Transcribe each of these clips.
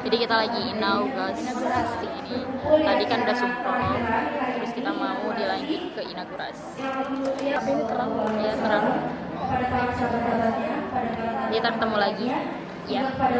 Jadi kita lagi inaugurasi ini. Tadi kan udah sumpah, terus kita mau dilanjut ke inaugurasi. Tapi ini terang, ya terang. Kita ketemu lagi, ya.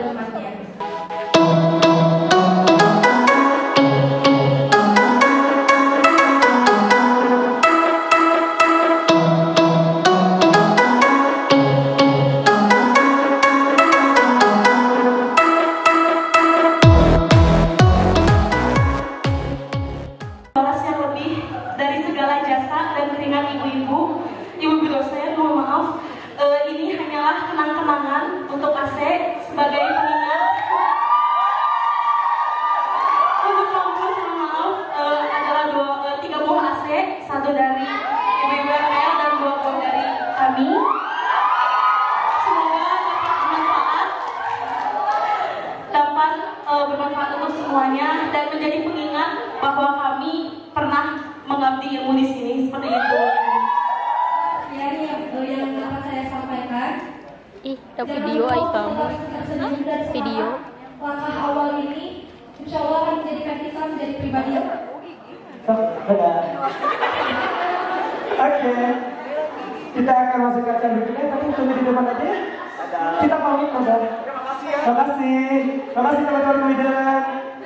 Ibu dosen, mohon maaf, ini hanyalah kenang-kenangan untuk AC sebagai pengingat untuk kampus. Mohon maaf, adalah 3 buah AC, 1 dari ibu-ibu RL dan 2 buah dari kami. Semoga dapat bermanfaat untuk semuanya dan menjadi pengingat bahwa kami pernah mengabdi ilmu di sini, seperti itu. Ya, ini yang dapat saya sampaikan. Ih, ada video ay kamu. Video. Langkah awal ini insya Allah akan menjadikan kita menjadi pribadi yang Oke, kita akan masuk ke acara berikutnya, tapi tunggu di depan aja ya. Kita pamit, Mas. Terima kasih ya. Terima kasih teman-teman Komiden.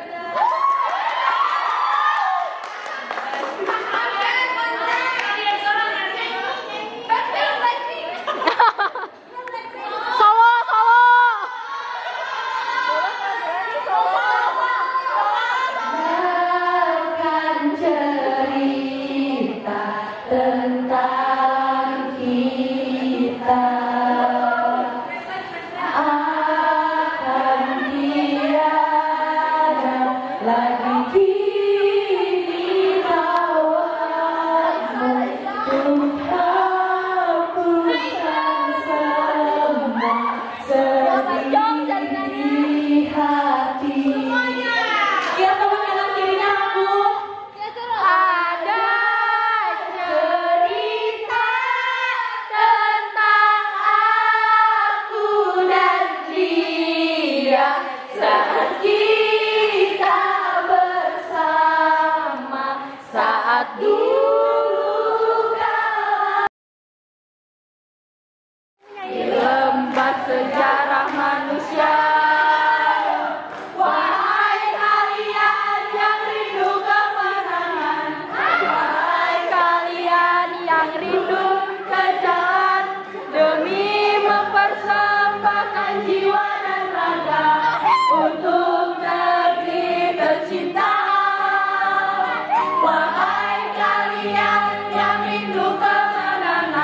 Sejarah manusia, wahai kalian yang rindu kemenangan, wahai kalian yang rindu ke jalan demi mempersembahkan jiwa dan raga untuk negeri tercinta. Wahai kalian yang rindu kemenangan.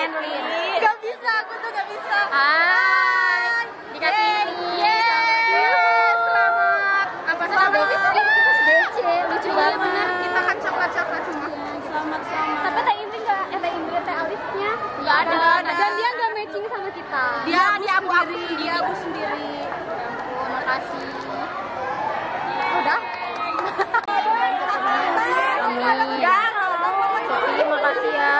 pengen Lin. Gak bisa, aku tuh gak bisa. Hai, dikasih ini. Selamat. Apa selamat? SBC, lucu banget. Kita kan coklat semua. Selamat. Tapi Teh Indri nggak, Teh Indri, Teh Alifnya Nggak ada. Dan dia nggak matching sama kita. Dia abu sendiri. Terima kasih. Udah. Terima kasih ya.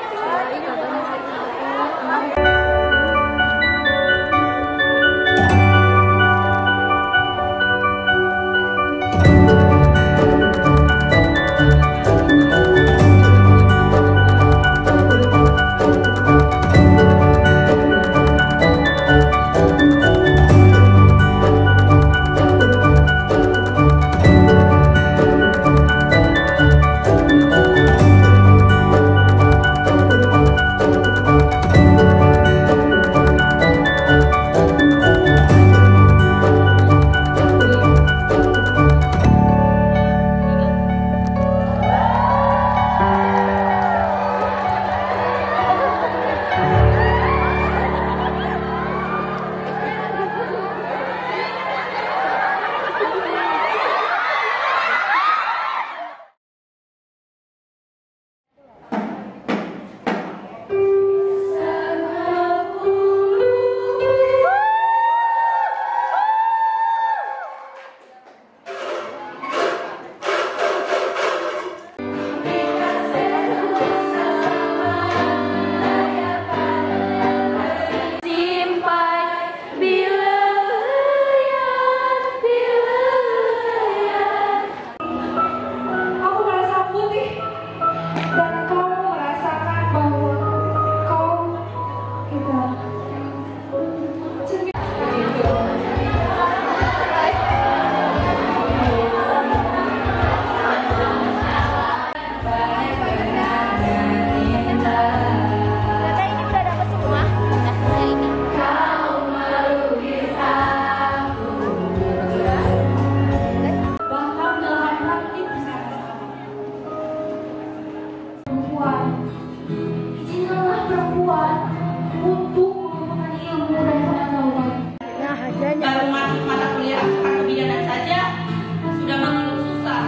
Baru masuk mata kuliah asuhan kebidanan saja sudah mengeluh susah.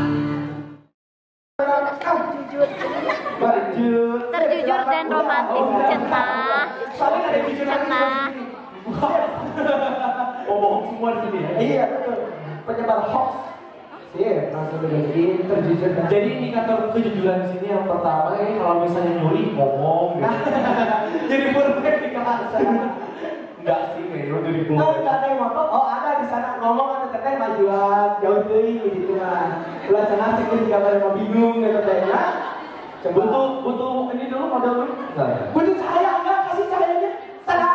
Terjujur dan romantis, cenah. Oh, bohong semua di sini ya? Iya, betul. Penyebar hoax. Iya, langsung jadi terjujur. Jadi indikator kejujuran di sini yang pertama ya, kalau misalnya nyuri ngomong gitu. Jadi purbain di kelas. Enggak sih, kayak jadi purbain. Oh, enggak ada yang ngomong. Oh, ada di sana ngomong atau teteh majuan, jauh deh gitu kan. Belajar asik di gambar mau bingung gitu kayaknya. Butuh ini dulu modal dulu. Enggak ya? Butuh cahaya enggak? Kasih cahayanya. Tada.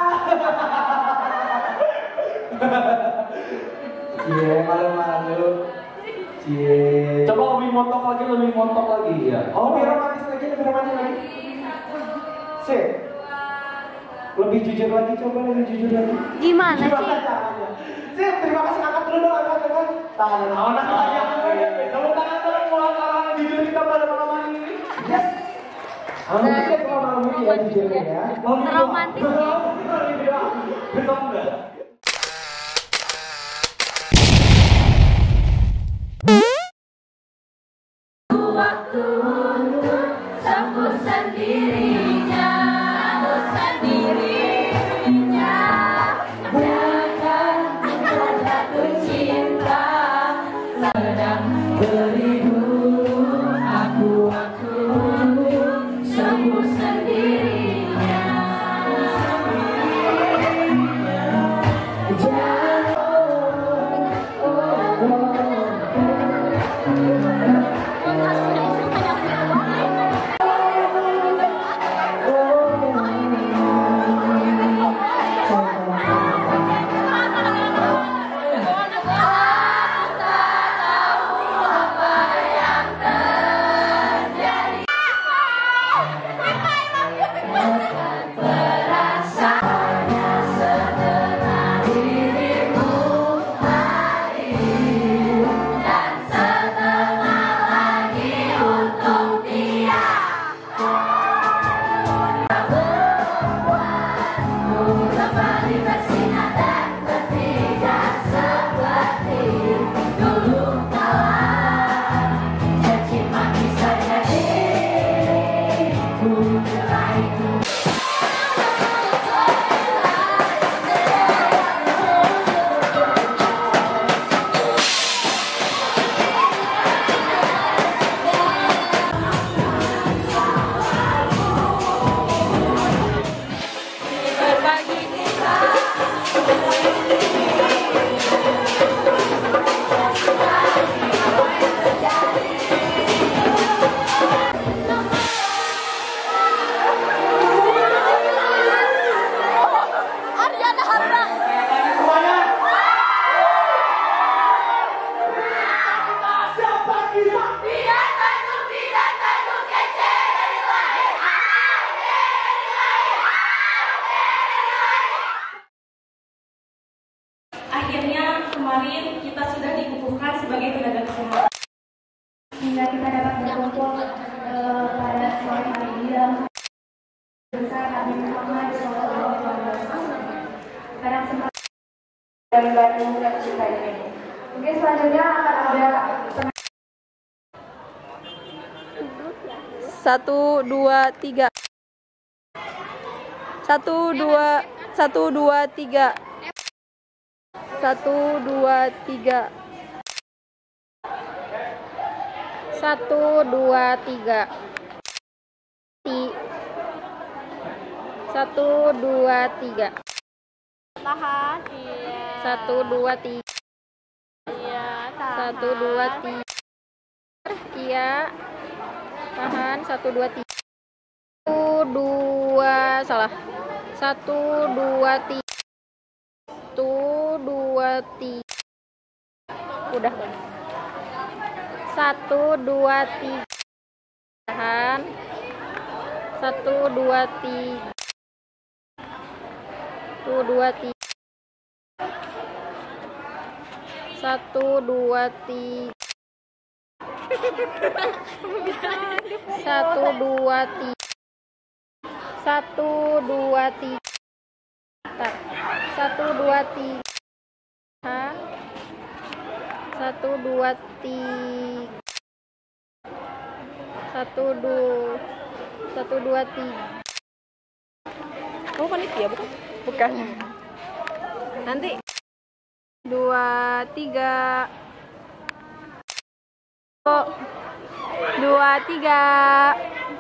Iya, malu-malu. Cie. Coba lebih montok lagi ya. Oh, lebih romantis lagi. Sip. Lebih jujur lagi, coba lebih jujur lagi. Gimana sih? Caranya? Sip, terima kasih, angkat dulu dong, angkat. Tangan lagi. Tepuk tangan dong buat orang jujur kita pada malam ini. Yes. Amin deh kalau malam ini ya jujurnya ya. Romantis ya. Besok enggak? Waktu untuk sembuh sendirinya, Jangan kita jatuh cinta, sedang beri dulu aku waktu untuk sembuh sendirinya. dari Bandung dan kita ini. Mungkin selanjutnya akan ada 1, 2, 3. 1, 2, 1, 2, 3. 1, 2, 3. 1, 2, 3. 1, 2, 3. Tahan. Iya. 1, 2, 3. Iya, tahan. 1, 2, 3. Iya. Tahan. 1, 2, 3. 1, 2, salah. 1, 2, 3. 1, 2, 3. Udah. 1, 2, 3. Tahan. 1, 2, 3. 1, 2, 3. 1, 2, 3. 1, 2, 3. 1, 2, 3. 1, 2, 3. 1, 2, 3. 1, 2, 3. Kamu panitia bukan? Bukan. Nanti 2, 3. 2, 3.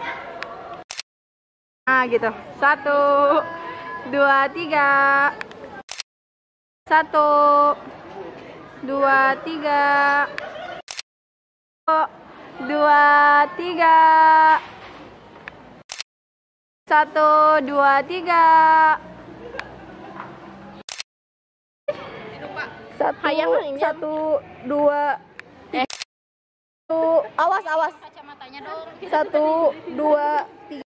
Nah gitu. 1, 2, 3. 1, 2, 3. 2, 3. 1, 2, 3. 1, 2. Awas. Kacamatanya dong. 1, 2, 3.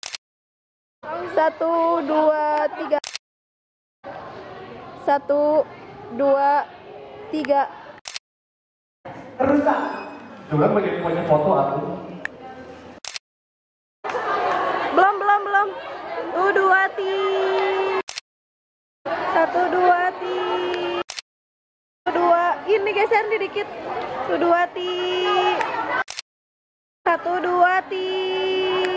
1, 2, 3. 1, 2, 3. Rusak. Coba banyak foto aku. Belum. 1, 2, 3. 1, 2, 3. 2. Ini geser dikit. 1, 2, 3. 1, 2, 3.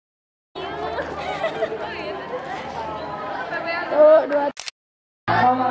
1, 2, 3.